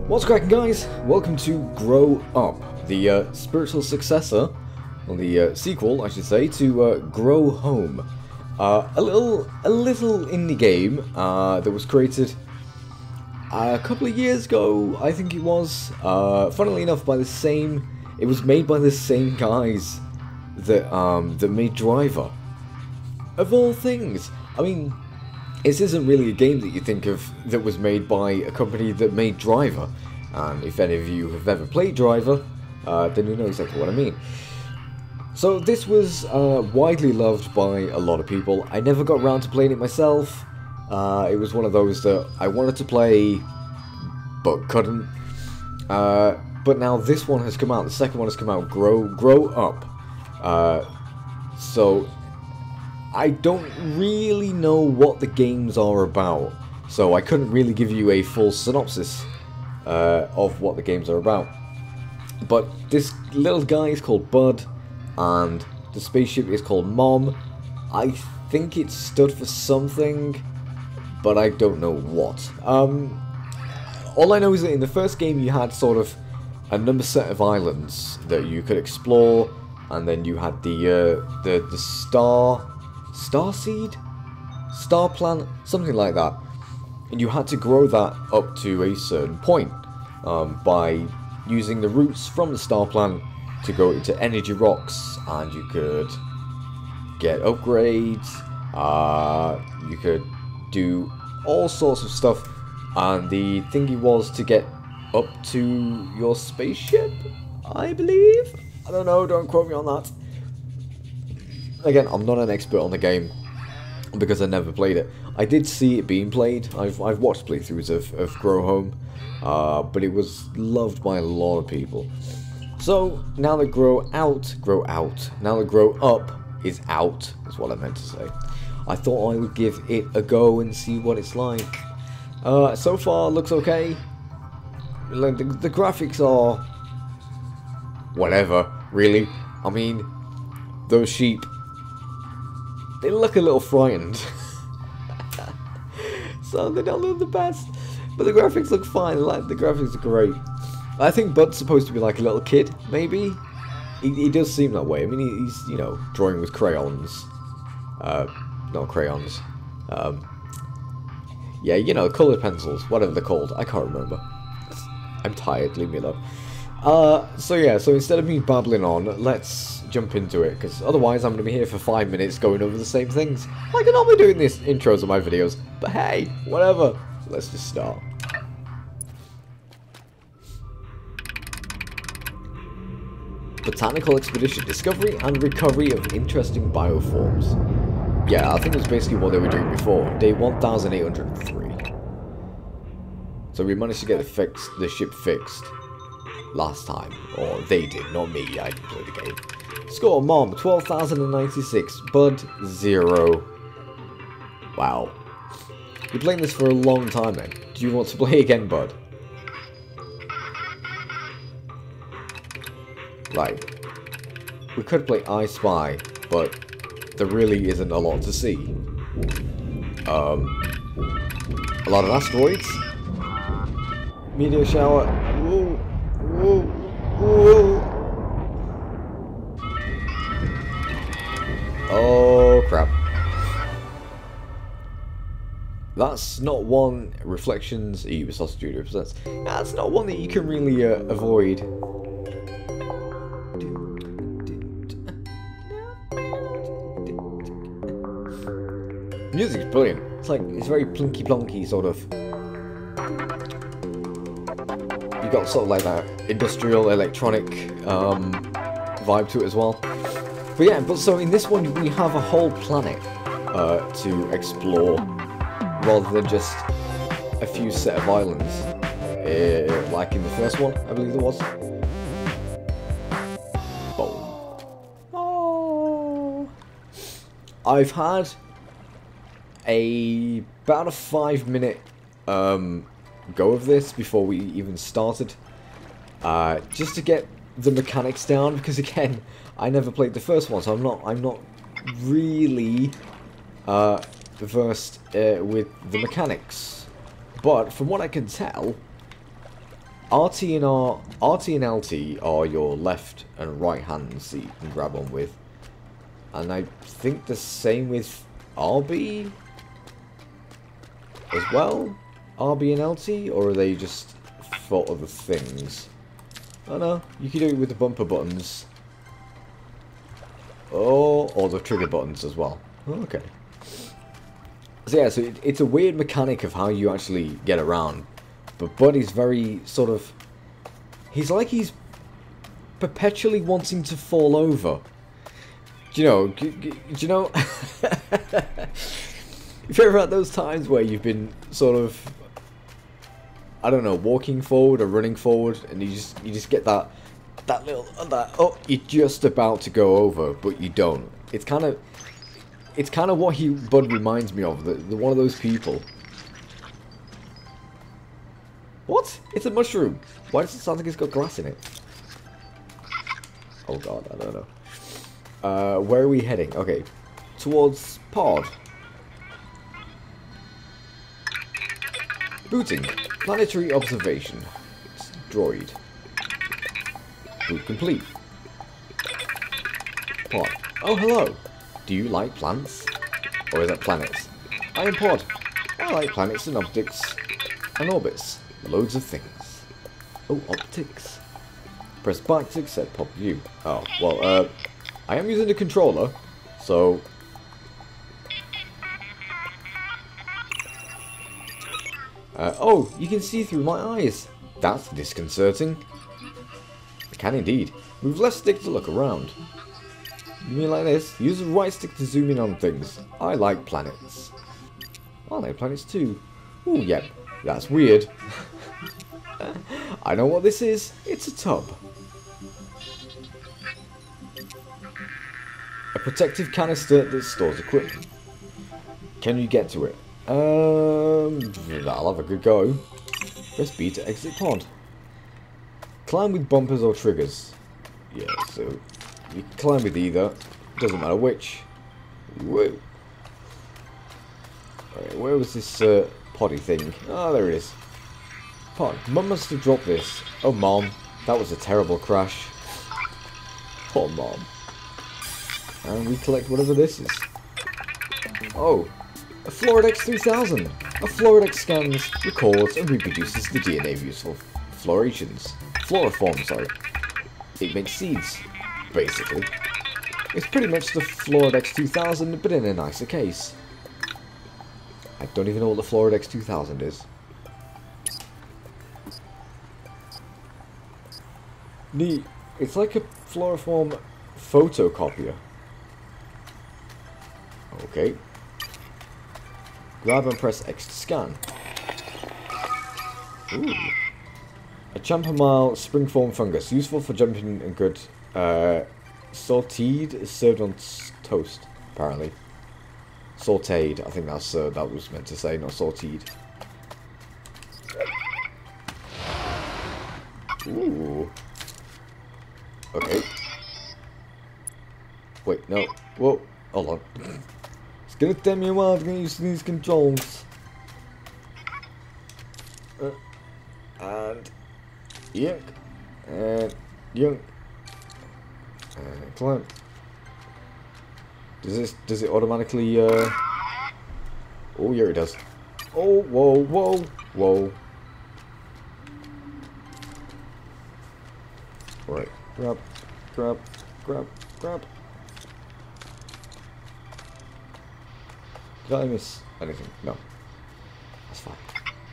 What's cracking, guys? Welcome to Grow Up, the spiritual successor, or the sequel, I should say, to Grow Home. A little indie game that was created a couple of years ago, I think it was. Funnily enough, by the same, it was made by the same guys that that made Driver. Of all things, I mean, this isn't really a game that you think of that was made by a company that made Driver. And if any of you have ever played Driver, then you know exactly what I mean. So this was widely loved by a lot of people. I never got around to playing it myself. It was one of those that I wanted to play, but couldn't. But now this one has come out. The second one has come out. Grow Up. So I don't really know what the games are about, so I couldn't really give you a full synopsis of what the games are about. But this little guy is called Bud, and the spaceship is called Mom. I think it stood for something, but I don't know what. All I know is that in the first game you had sort of a number set of islands that you could explore, and then you had the Starseed? Star Planet? Something like that. And you had to grow that up to a certain point by using the roots from the Star Planet to go into energy rocks, and you could get upgrades, you could do all sorts of stuff, and the thingy was to get up to your spaceship, I believe? I don't know, don't quote me on that. Again, I'm not an expert on the game because I never played it. I did see it being played. I've watched playthroughs of Grow Home, but it was loved by a lot of people. So now that Grow Out. Now that Grow Up is out, is what I meant to say. I thought I would give it a go and see what it's like. So far, looks okay. Like the graphics are whatever, really. I mean, those sheep, they look a little frightened. So they don't look the best. But the graphics look fine. Like, the graphics are great. I think Bud's supposed to be like a little kid, maybe? He does seem that way. I mean, he's, you know, drawing with crayons. Not crayons. Yeah, you know, coloured pencils. Whatever they're called. I can't remember. I'm tired. Leave me alone. So yeah, so instead of me babbling on, let's jump into it, because otherwise I'm going to be here for 5 minutes going over the same things. Like I normally do in these intros of my videos, but hey, whatever. Let's just start. Botanical expedition, discovery and recovery of interesting bioforms. Yeah, I think that's basically what they were doing before. Day 1803. So we managed to get the ship fixed last time, or they did, not me. I didn't play the game. Score: Mom 12,096, Bud 0. Wow, you're playing this for a long time, then. Do you want to play again, Bud? Right, we could play I Spy, but there really isn't a lot to see. A lot of asteroids, meteor shower. Whoa. Whoa, whoa. Oh crap. That's not one. Reflections, Ubisoft Studio presents. That's not one that you can really avoid. Music's brilliant. It's like, it's very plinky plonky sort of. You got sort of like that industrial electronic vibe to it as well. But yeah, so in this one we have a whole planet to explore, rather than just a few set of islands, like in the first one, I believe there was. Boom. Oh. I've had about a 5-minute go of this before we even started, just to get the mechanics down, because again, I never played the first one, so I'm not really versed with the mechanics. But from what I can tell, RT and LT are your left and right hands that you can grab on with. And I think the same with RB as well? RB and LT? Or are they just for other things? Oh no, you can do it with the bumper buttons. Oh, or the trigger buttons as well. Okay. So yeah, so it's a weird mechanic of how you actually get around. But Buddy's very sort of... he's perpetually wanting to fall over. Do you know... do you know... If you're ever at those times where you've been sort of... I don't know, walking forward or running forward, and you just get that little... oh, you're just about to go over, but you don't. It's kind of what Bud reminds me of. The one of those people. What? It's a mushroom. Why does it sound like it's got grass in it? Oh god, I don't know. Where are we heading? Okay, towards Pod. Booting. Planetary observation. It's droid. Boot complete. Pod. Oh, hello. Do you like plants? Or is that planets? I am Pod. I like planets and optics and orbits. Loads of things. Oh, optics. Press back to set pop view. Oh, well, I am using the controller, so... oh, you can see through my eyes. That's disconcerting. I can indeed. Move left stick to look around. You mean like this? Use the right stick to zoom in on things. I like planets. I like planets too. Ooh, yeah, that's weird. I know what this is. It's a tub. A protective canister that stores equipment. Can you get to it? I'll have a good go. Press B to exit pod. Climb with bumpers or triggers. Yeah, so you can climb with either. Doesn't matter which. Whoa. Alright, where was this poddy thing? Oh, there it is. Pod. Mum must have dropped this. Oh, Mom. That was a terrible crash. Poor Mom. And we collect whatever this is. Oh. A Floridex 3000. A Floridex scans, records, and reproduces the DNA of useful floriforms, sorry. It makes seeds, basically. It's pretty much the Floridex 2000, but in a nicer case. I don't even know what the Floridex 2000 is. Neat. It's like a Floriform photocopier. Okay. Grab and press X to scan. Ooh. A chamomile springform fungus, useful for jumping and good. Sauteed is served on toast, apparently. Sauteed, I think that's that was meant to say, not sauteed. Ooh. Okay. Wait, no. Whoa. Hold on. It's gonna take me a while to get used to these controls. And yank. And yank. And climb. Does it automatically oh yeah, it does. Oh, whoa, whoa, whoa. Alright. Grab, grab, grab, grab. Did I miss anything? No. That's fine.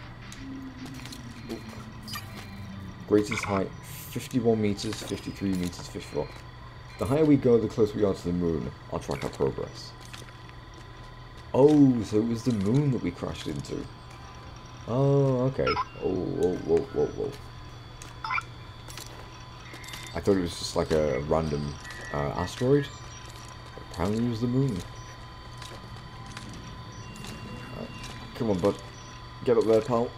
Ooh. Greatest height, 51 meters, 53 meters, 54. The higher we go, the closer we are to the moon. I'll track our progress. Oh, so it was the moon that we crashed into. Oh, okay. Oh, whoa, whoa, whoa, whoa. I thought it was just like a random asteroid. Apparently it was the moon. Right. Come on, bud. Get up there, pal.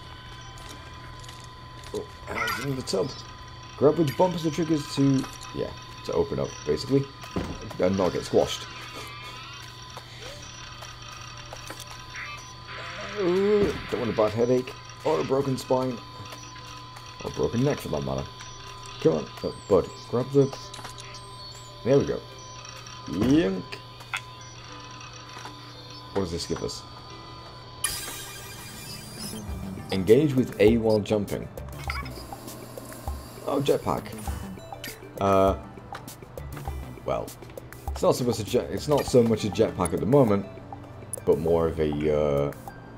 Oh, hands in the tub. Grab with bumpers and triggers to... yeah, to open up, basically. And not get squashed. Don't want a bad headache. Or a broken spine. Or broken neck for that matter. Come on, oh, bud, grab the... There we go. Yink. What does this give us? Engage with A while jumping. Oh, jetpack. Well, it's not so much a jetpack at the moment, but more of a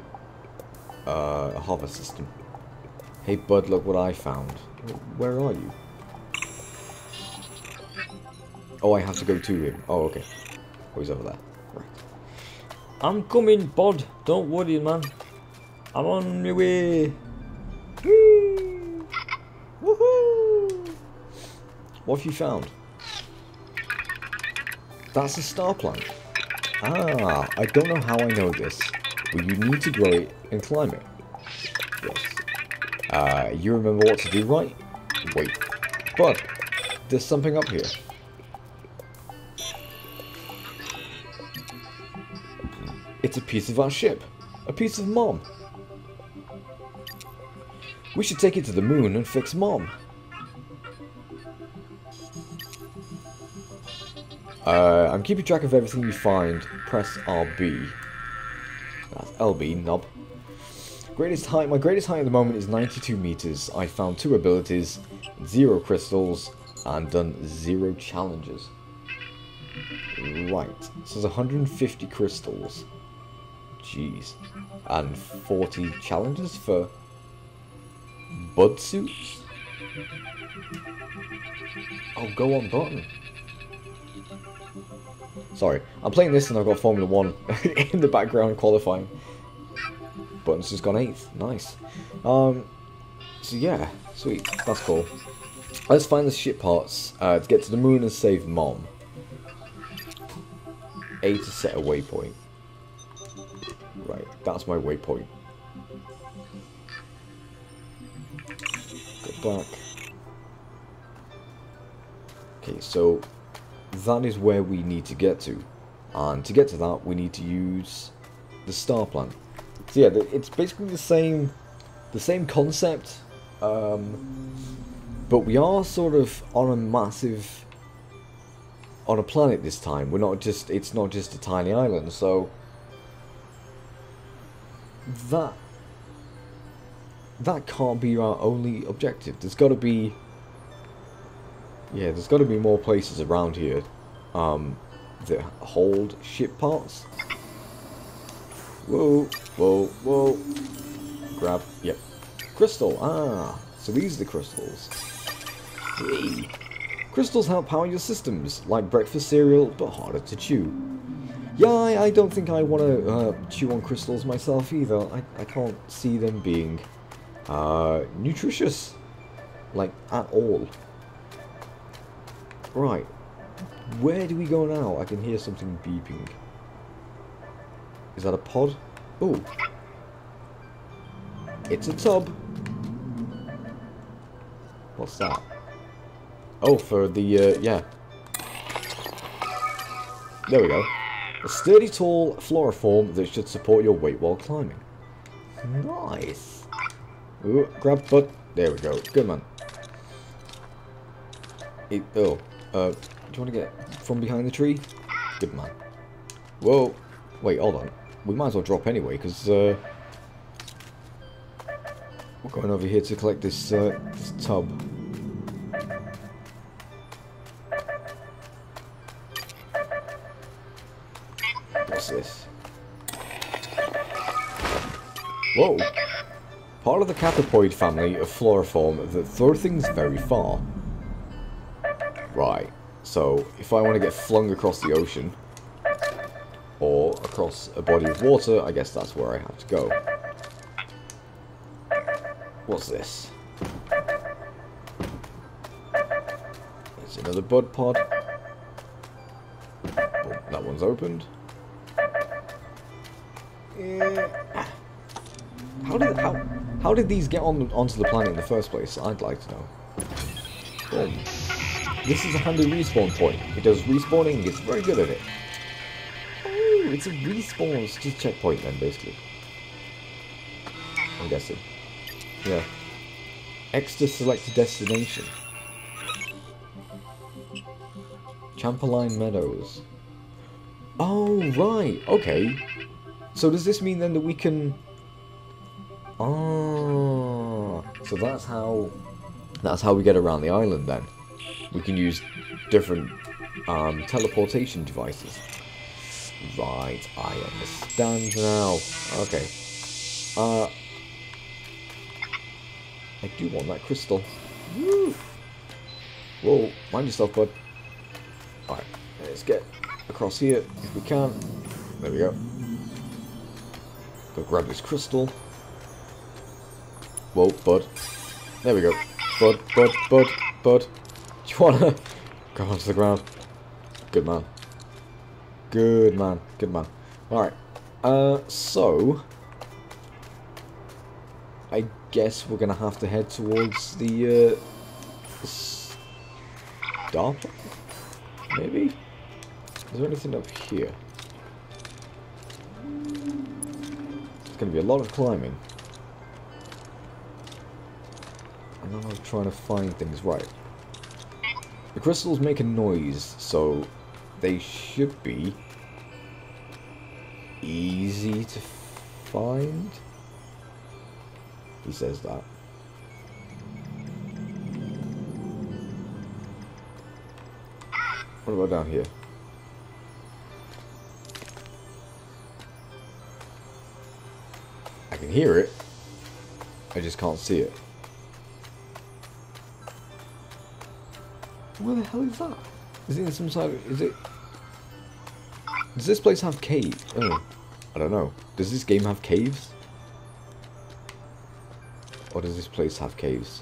hover system. Hey, bud, look what I found. Where are you? Oh, I have to go to him. Oh, okay. Oh, he's over there. Right. I'm coming, bud. Don't worry, man. I'm on my way. Whee! Woohoo! What have you found? That's a star plant. Ah, I don't know how I know this, but you need to grow it and climb it. Yes. You remember what to do, right? Wait. But, there's something up here. It's a piece of our ship. A piece of Mom. We should take it to the moon and fix Mom. I'm keeping track of everything you find. Press RB. That's LB, knob. Greatest height. My greatest height at the moment is 92 meters. I found 2 abilities, 0 crystals, and done 0 challenges. Right. So there's 150 crystals. Jeez. And 40 challenges for bud suits? Oh, go on button. Sorry, I'm playing this and I've got Formula 1 in the background qualifying. Button's just gone 8th. Nice. So yeah, sweet. That's cool. Let's find the ship parts to get to the moon and save Mom. A to set a waypoint. Right, that's my waypoint. Go back. Okay, so that is where we need to get to. And to get to that, we need to use the star plant. So yeah, it's basically the same concept, but we are sort of on a planet this time. It's not just a tiny island, so that can't be our only objective. There's got to be more places around here that hold ship parts. Whoa, whoa, whoa. Grab, yep. Crystal, so these are the crystals. Hey. Crystals help power your systems, like breakfast cereal, but harder to chew. Yeah, I don't think I want to chew on crystals myself either. I can't see them being nutritious, like, at all. Right, where do we go now? I can hear something beeping. Is that a pod? Oh, it's a tub. What's that? Oh, for the, yeah. There we go. A sturdy, tall floriform that should support your weight while climbing. Nice. Ooh, grab butt. There we go. Good man. Do you want to get from behind the tree? Good man. Whoa. Wait, hold on. We might as well drop anyway, because we're going over here to collect this, this tub. What's this? Whoa! Part of the Cathapoid family of Floriform that throw things very far. Right, so if I want to get flung across the ocean, or across a body of water, I guess that's where I have to go. What's this? There's another bud pod. Oh, that one's opened. How did these get onto the planet in the first place? I'd like to know. Boom. This is a handy respawn point. It does respawning, it's very good at it. Oh, it's a respawn checkpoint then, basically. I'm guessing. Yeah. X to select a destination. Champerline Meadows. Oh, right. Okay. So does this mean then that we can... Oh, so that's how we get around the island then. We can use different teleportation devices. Right, I understand now. Okay. I do want that crystal. Woo! Whoa, mind yourself, bud. Alright, let's get across here if we can. There we go. Go grab this crystal. Whoa, bud. There we go. Bud. Do you wanna go onto the ground? Good man. Good man. Alright. So I guess we're gonna have to head towards the star. Maybe? Is there anything up here? It's gonna be a lot of climbing. And I'm trying to find things right. The crystals make a noise, so they should be easy to find. He says that. What about down here? I can hear it. I just can't see it. Where the hell is that? Is it in some side of... Is it... Does this place have caves? Oh, I don't know. Does this game have caves? Or does this place have caves?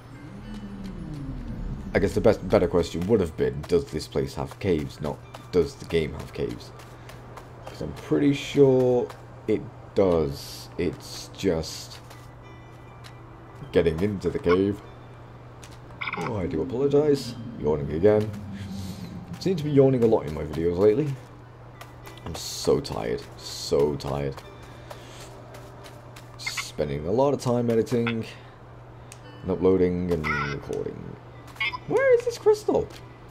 I guess the better question would have been, does this place have caves? Not, does the game have caves? Because I'm pretty sure it does. It's just getting into the cave. Oh, I do apologise. Yawning again. I seem to be yawning a lot in my videos lately. I'm so tired. So tired. Spending a lot of time editing and uploading and recording. Where is this crystal?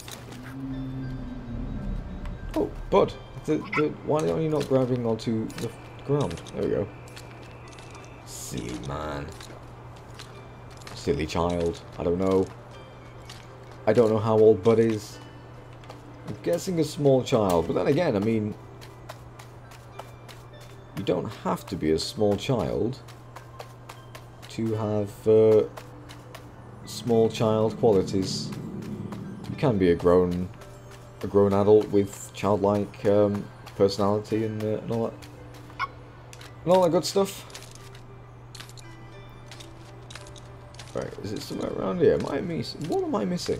Oh, bud. Why are you not grabbing onto the ground? There we go. Silly man. Silly child. I don't know. I don't know how old Bud is. I'm guessing a small child. But then again, I mean... You don't have to be a small child to have small child qualities. You can be a grown adult with childlike personality and all that good stuff. Right, is it somewhere around here? What am I missing?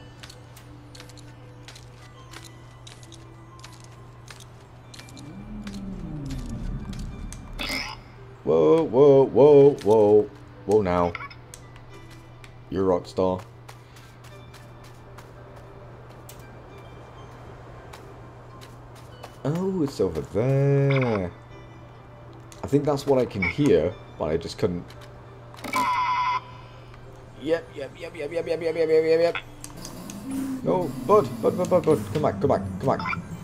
Whoa now. You're a rock star. Oh, it's over there. I think that's what I can hear, but I just couldn't. Yep. No, Bud. Come back.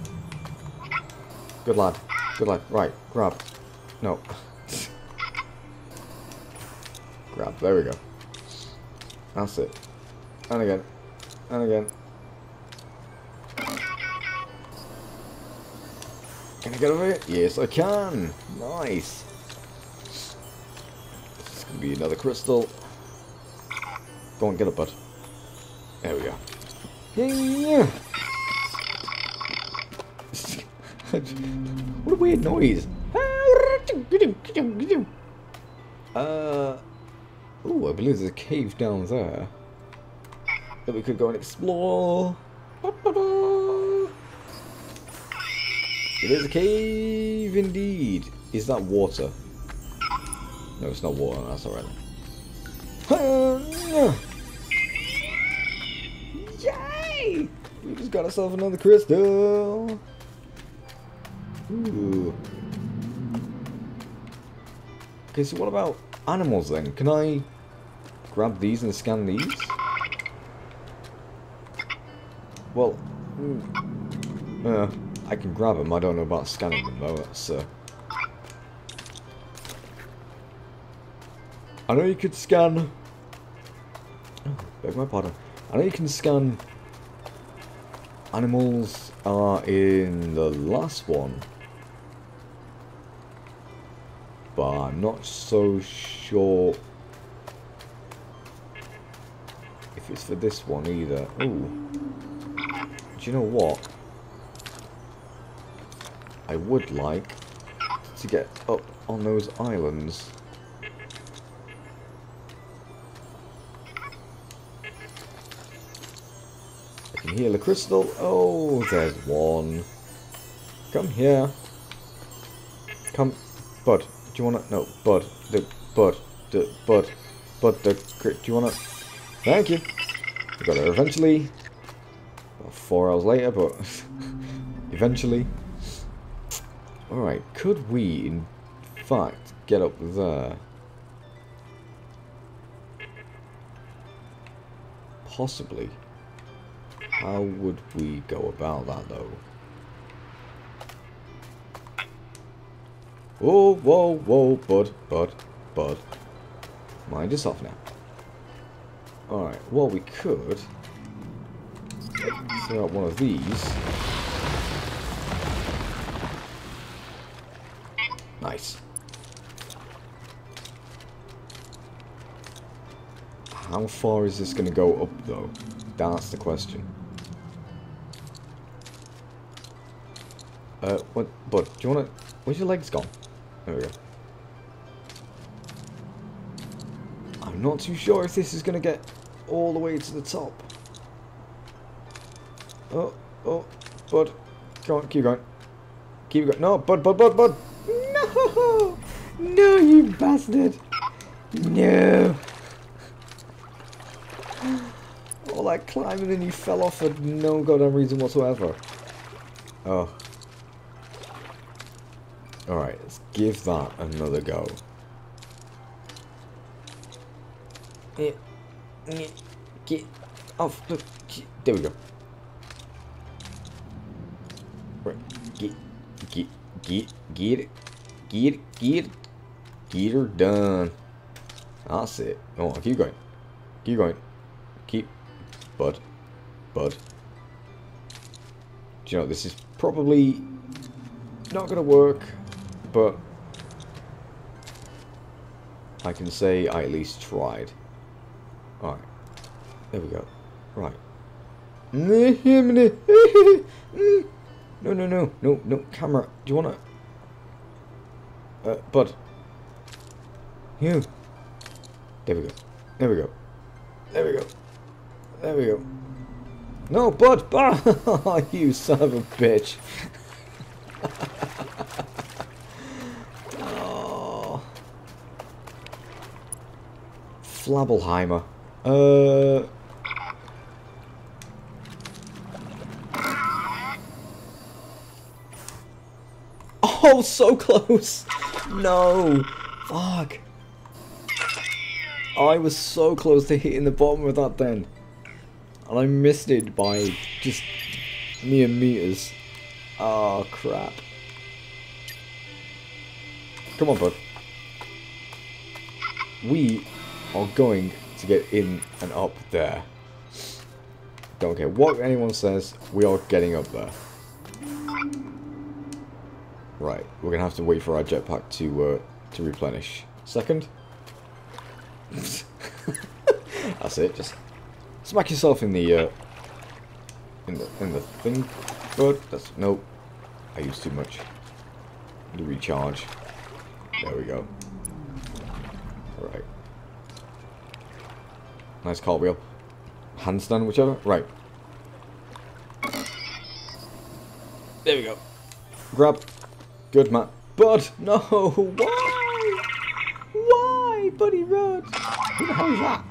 Good lad. Right, grab. No. Grab, there we go. That's it. And again. Can I get over here? Yes, I can. Nice. This is going to be another crystal. Go on, get it, bud. There we go. Yeah. What a weird noise. Ooh, I believe there's a cave down there that we could go and explore. It is a cave indeed. Is that water? No, it's not water. That's alright. Yay! We just got ourselves another crystal. Ooh. Okay, so what about animals then? Can I grab these and scan these? Well, I can grab them. I don't know about scanning them though. That's I know you could scan. Oh, beg my pardon. I know you can scan animals in the last one, but I'm not so sure if it's for this one either. Ooh. Do you know what? I would like to get up on those islands. I can heal a crystal. Oh, there's one. Come here. Come, bud. Do you wanna? No, bud. The bud. The bud. Bud. The. Do you wanna? Thank you. We got her eventually. Well, 4 hours later, but eventually. Alright, could we, in fact, get up there? Possibly. How would we go about that, though? Whoa, whoa, whoa, bud. Mind us off now. Alright, well, we could throw out one of these. Nice. How far is this going to go up, though? That's the question. What? Bud, do you want to... Where's your legs gone? There we go. I'm not too sure if this is going to get all the way to the top. Oh, Bud. Come on, keep going. Keep going. No, Bud. No! No, you bastard! No! All that climbing and you fell off for no goddamn reason whatsoever. Oh. Alright, let's give that another go. Get off the... There we go. Right. Get her done. That's it. Oh, keep going. Keep going. Keep. Bud. Do you know, this is probably not going to work, but I can say I at least tried. Alright. There we go. Right. No, camera. Do you want to... Bud. You. There we go. No, Bud! Oh, you son of a bitch. Oh. Flabelheimer. Oh, so close! No! Fuck! I was so close to hitting the bottom of that then. And I missed it by just mere meters. Oh, crap. Come on, bud. We are going to get in and up there. Don't care what anyone says, we are getting up there. Right, we're gonna have to wait for our jetpack to replenish. Second. That's it. Just smack yourself in the thing. But that's nope. I used too much. To recharge. There we go. All right. Nice cartwheel. Handstand, whichever. Right. There we go. Grab. Good, Matt. Bud! No! Why? Why, Buddy Rod? Who the hell is that?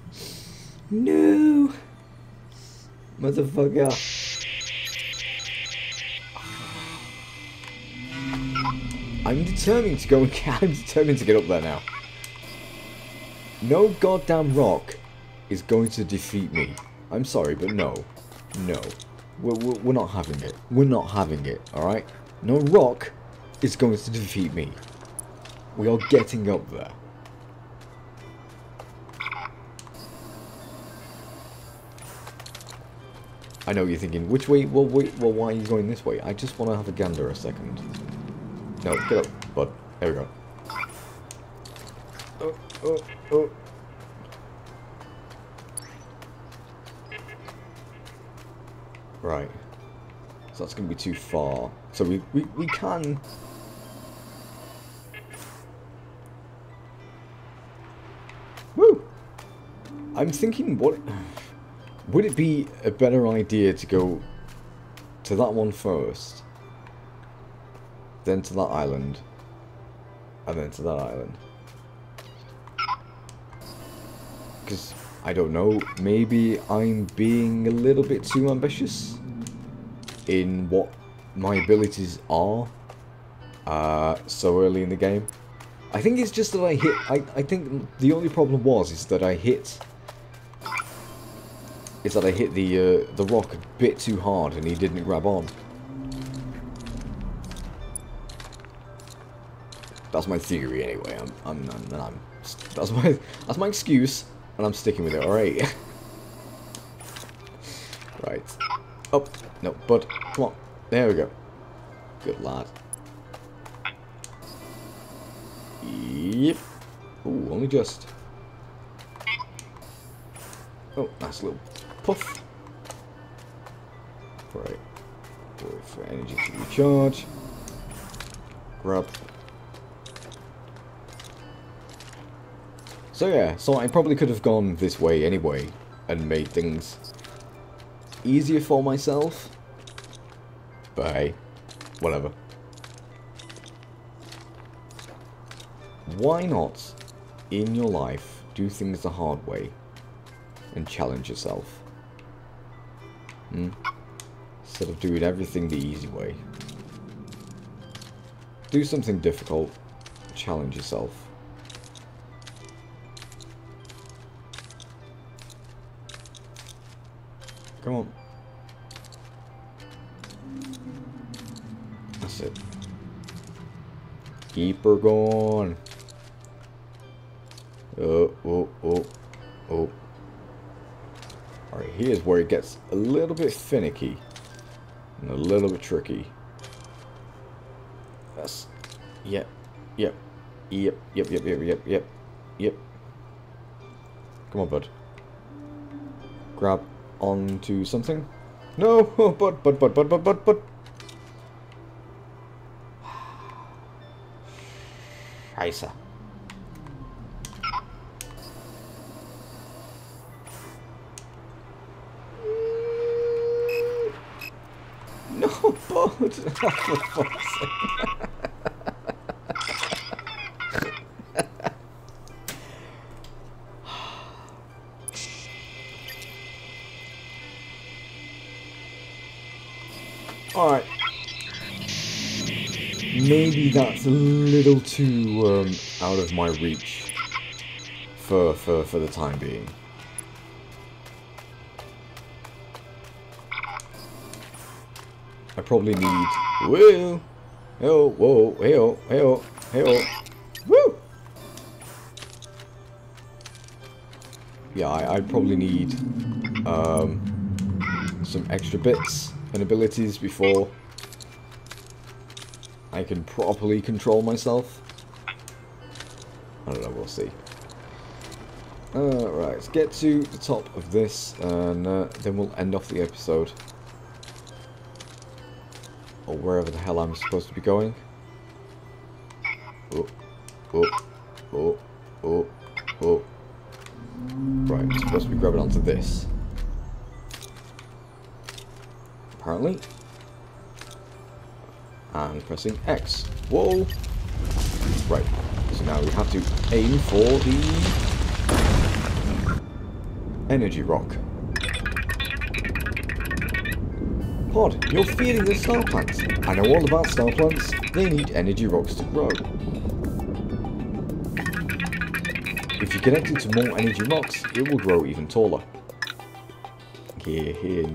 No! Motherfucker. I'm determined to go and I'm determined to get up there now. No goddamn rock is going to defeat me. I'm sorry, but no. No. We're not having it. We're not having it, alright? No rock is going to defeat me. We are getting up there. I know you're thinking, which way? Well, wait, well, why are you going this way? I just want to have a gander a second. No, get up, bud. There we go. Oh. Right. So that's going to be too far. So we can... Woo! I'm thinking, what... Would it be a better idea to go to that one first, then to that island, and then to that island? Because, I don't know, maybe I'm being a little bit too ambitious in what my abilities are so early in the game. I think it's just that I think the only problem is that I hit the rock a bit too hard and he didn't grab on. That's my theory anyway. That's my excuse, and I'm sticking with it. All right. Right. Oh no, bud, come on. There we go. Good lad. Yep. Ooh, only just. Oh, nice little puff. Right. Wait for energy to recharge. Grab. So yeah, so I probably could have gone this way anyway and made things easier for myself. But hey, whatever. Why not, in your life, do things the hard way and challenge yourself? Instead of doing everything the easy way. Do something difficult, challenge yourself. Come on. That's it. Keep her going. Oh. Alright, here's where it gets a little bit finicky. And a little bit tricky. That's... Yep. Come on, bud. Grab onto something. No! Oh, but. Scheiße. No, bud! For fuck's sake. Alright. Maybe that's a little too out of my reach for the time being. I probably need... Whoa! Whoa! Hey-oh! Woo! Yeah, I probably need some extra bits and abilities before I can properly control myself. I don't know, we'll see. Right, let's get to the top of this, and then we'll end off the episode. Or wherever the hell I'm supposed to be going. Oh. Right, I'm supposed to be grabbing onto this. Apparently. And pressing X. Whoa! Right, so now we have to aim for the energy rock. Pod, you're feeding the star plants. I know all about star plants. They need energy rocks to grow. If you connect it to more energy rocks, it will grow even taller. Here.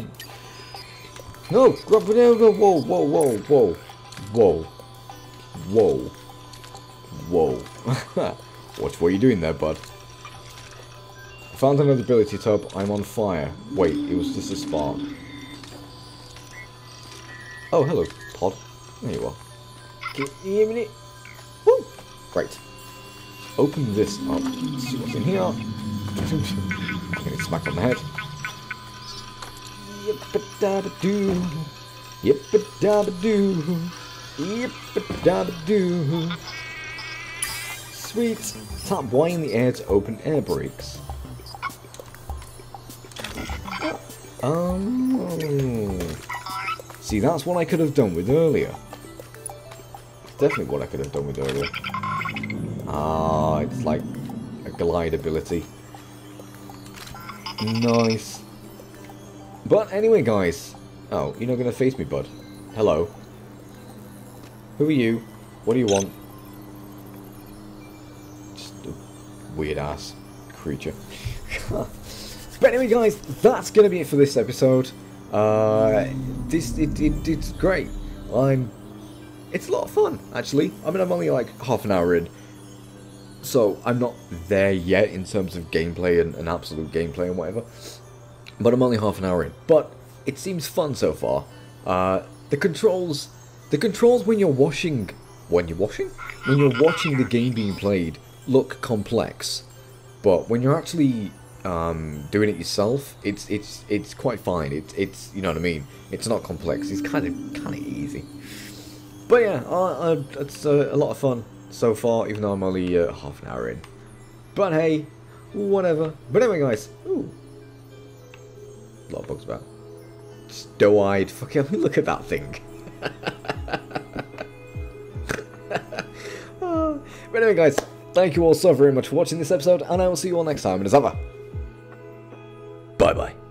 No! Grab it over! Whoa, whoa, whoa, whoa. Whoa. Whoa. Whoa. What were you doing there, bud? I found another ability tub. I'm on fire. Wait, it was just a spark. Oh, hello, pod. There you are. Give me a minute. Woo! Great. Open this up. See what's in here. I'm gonna smack on the head. Yip-a-dabba-doo. Yip-a-dabba-doo. Yip-a-dabba-doo. Sweet. Tap Y in the air to open air brakes. See, that's what I could have done with earlier. Definitely what I could have done with earlier. Ah, it's like a glide ability. Nice. But anyway, guys. Oh, you're not going to face me, bud. Hello. Who are you? What do you want? Just a weird-ass creature. But anyway, guys, that's going to be it for this episode. It's great. It's a lot of fun, actually. I mean, I'm only like half an hour in, so I'm not there yet in terms of gameplay and absolute gameplay and whatever. But I'm only half an hour in. But it seems fun so far. The controls when you're watching the game being played look complex, but when you're actually doing it yourself, it's quite fine. It's you know what I mean. It's not complex. It's kind of easy. But yeah, it's a lot of fun so far, even though I'm only half an hour in. But hey, whatever. But anyway, guys, ooh, a lot of bugs about. Just doe-eyed. Fucking look at that thing. But anyway, guys, thank you all so very much for watching this episode, and I will see you all next time. And as ever, bye bye.